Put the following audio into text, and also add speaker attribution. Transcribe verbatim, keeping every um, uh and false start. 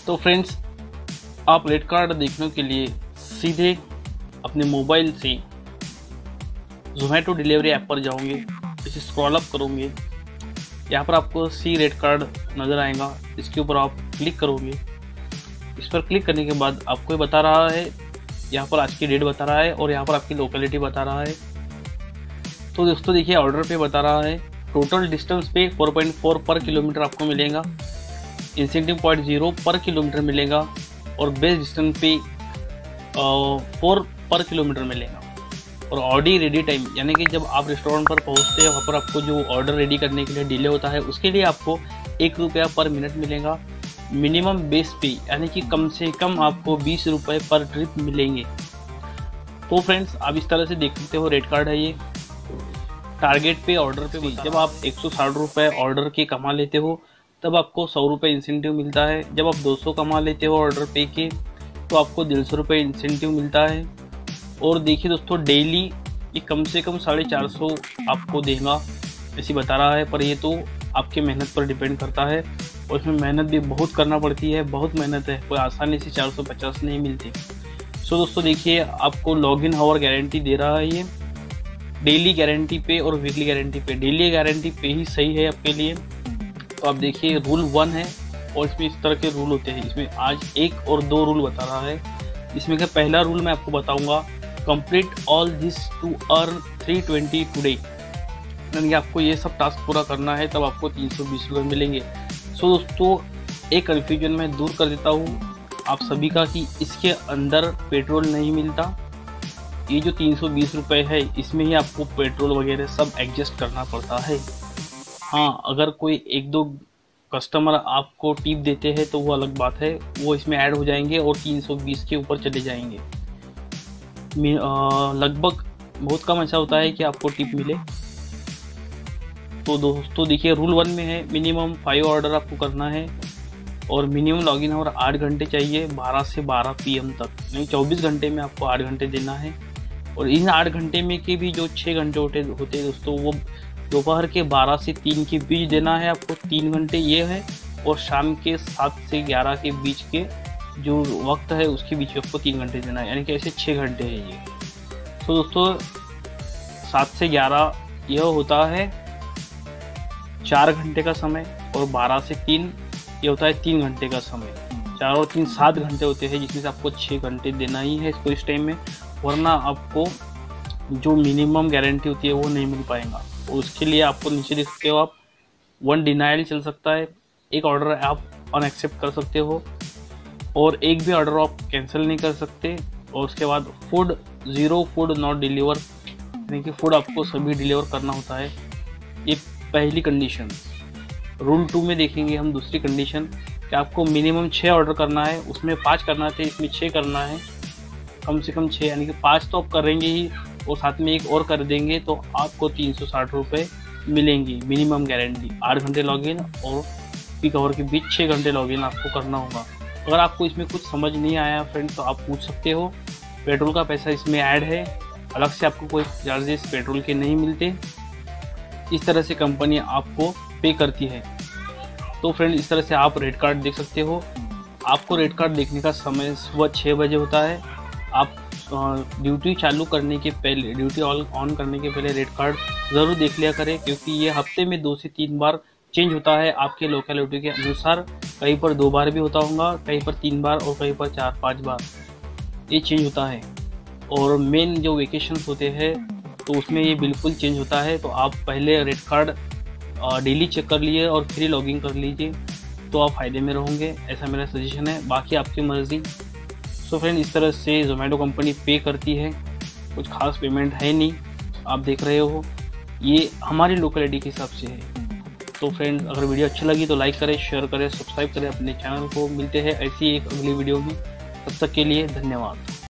Speaker 1: तो फ्रेंड्स, आप rate card देखने के लिए सीधे अपने मोबाइल से जोमेटो डिलीवरी ऐप पर जाओगे, इसे स्क्रॉल अप करोगे, यहाँ पर आपको सी रेट कार्ड नज़र आएगा, इसके ऊपर आप क्लिक करोगे। इस पर क्लिक करने के बाद आपको ये बता रहा है, यहाँ पर आज की डेट बता रहा है और यहाँ पर आपकी लोकेलिटी बता रहा है। तो दोस्तों देखिए, ऑर्डर पे बता रहा है टोटल डिस्टेंस पे फोर पॉइंट फोर पर किलोमीटर आपको मिलेगा, इंसेंटिव पॉइंट जीरो पर किलोमीटर मिलेगा और बेस्ट डिस्टेंस पे फोर पर किलोमीटर मिलेगा। और ऑडी रेडी टाइम, यानी कि जब आप रेस्टोरेंट पर पहुंचते हैं वहाँ पर आपको जो ऑर्डर रेडी करने के लिए डिले होता है, उसके लिए आपको एक रुपया पर मिनट मिलेगा। मिनिमम बेस पे, यानी कि कम से कम आपको बीस रुपये पर ट्रिप मिलेंगे। तो फ्रेंड्स, आप इस तरह से देख सकते हो, रेट कार्ड है ये। टारगेट पे ऑर्डर पे जब आप एक सौ साठ रुपये ऑर्डर के कमा लेते हो तब आपको सौ रुपये इंसेंटिव मिलता है। जब आप दो सौ कमा लेते हो ऑर्डर पे के तो आपको डेढ़ सौ रुपये इंसेंटिव मिलता है। और देखिए दोस्तों, डेली ये कम से कम साढ़े चार सौ आपको देगा ऐसी बता रहा है, पर ये तो आपके मेहनत पर डिपेंड करता है और इसमें मेहनत भी बहुत करना पड़ती है, बहुत मेहनत है, कोई आसानी से चार सौ पचास नहीं मिलती। सो दोस्तों देखिए, आपको लॉगिन आवर गारंटी दे रहा है ये, डेली गारंटी पे और वीकली गारंटी पे। डेली गारंटी पे ही सही है आपके लिए। तो आप देखिए, रूल वन है और इसमें इस तरह के रूल होते हैं। इसमें आज एक और दो रूल बता रहा है। इसमें का पहला रूल मैं आपको बताऊंगा, complete all this to earn three twenty today, यानी कि आपको ये सब टास्क पूरा करना है तब आपको तीन सौ बीस रुपये मिलेंगे। सो दोस्तों, एक कन्फ्यूजन मैं दूर कर देता हूँ आप सभी का कि इसके अंदर पेट्रोल नहीं मिलता। ये जो तीन सौ बीस रुपये है इसमें ही आपको पेट्रोल वगैरह सब एडजस्ट करना पड़ता है। हाँ, अगर कोई एक दो कस्टमर आपको टिप देते हैं तो वो अलग बात है, वो इसमें ऐड हो जाएंगे और तीन सौ बीस के ऊपर चले जाएंगे। लगभग बहुत कम ऐसा होता है कि आपको टिप मिले। तो दोस्तों देखिए, रूल वन में है मिनिमम फाइव ऑर्डर आपको करना है और मिनिमम लॉगिन आवर आठ घंटे चाहिए, बारह से बारह पी एम तक, नहीं चौबीस घंटे में आपको आठ घंटे देना है। और इन आठ घंटे में के भी जो छः घंटे होते होते हैं दोस्तों, वो दोपहर के बारह से तीन के बीच देना है आपको, तीन घंटे ये है, और शाम के सात से ग्यारह के बीच के जो वक्त है उसके बीच में आपको तीन घंटे देना है, यानी कि ऐसे छः घंटे है ये। तो दोस्तों, सात से ग्यारह यह होता है चार घंटे का समय और बारह से तीन ये होता है तीन घंटे का समय। चार और तीन सात घंटे होते हैं, जिसमें से आपको छः घंटे देना ही है इसको इस टाइम में, वरना आपको जो मिनिमम गारंटी होती है वो नहीं मिल पाएगा। और उसके लिए आपको नीचे देख सकते हो आप, वन डिनाइल चल सकता है, एक ऑर्डर आप अनएक्सेप्ट कर सकते हो और एक भी ऑर्डर आप कैंसिल नहीं कर सकते। और उसके बाद food zero food not deliver, यानी कि फूड आपको सभी डिलीवर करना होता है। ये पहली कंडीशन। रूल टू में देखेंगे हम दूसरी कंडीशन कि आपको मिनिमम छः ऑर्डर करना है, उसमें पाँच करना थे, इसमें छः करना है, कम से कम छः, यानी कि पाँच तो आप करेंगे ही और साथ में एक और कर देंगे तो आपको तीन सौ साठ रुपये मिलेंगी मिनिमम गारंटी। आठ घंटे लॉगिन और पीक आवर के बीच छः घंटे लॉगिन आपको करना होगा। अगर आपको इसमें कुछ समझ नहीं आया फ्रेंड तो आप पूछ सकते हो। पेट्रोल का पैसा इसमें ऐड है, अलग से आपको कोई चार्जेस पेट्रोल के नहीं मिलते। इस तरह से कंपनी आपको पे करती है। तो फ्रेंड, इस तरह से आप रेट कार्ड देख सकते हो। आपको रेट कार्ड देखने का समय सुबह छः बजे होता है। आप ड्यूटी चालू करने के पहले, ड्यूटी ऑन ऑन करने के पहले रेट कार्ड ज़रूर देख लिया करें, क्योंकि ये हफ्ते में दो से तीन बार चेंज होता है आपके लोकेलिटी के अनुसार। कहीं पर दो बार भी होता होगा, कहीं पर तीन बार और कहीं पर चार पाँच बार ये चेंज होता है। और मेन जो वेकेशंस होते हैं तो उसमें ये बिल्कुल चेंज होता है। तो आप पहले रेट कार्ड डेली चेक कर लीजिए और फिर लॉगिन कर लीजिए, तो आप फ़ायदे में रहोगे, ऐसा मेरा सजेशन है। बाकी आपकी मर्ज़ी। सो फ्रेंड, इस तरह से जोमेटो कंपनी पे करती है, कुछ खास पेमेंट है नहीं, आप देख रहे हो, ये हमारी लोकेलिटी के हिसाब से है। तो फ्रेंड, अगर वीडियो अच्छी लगी तो लाइक करें, शेयर करें, सब्सक्राइब करें अपने चैनल को। मिलते हैं ऐसी एक अगली वीडियो में, तब तक के लिए धन्यवाद।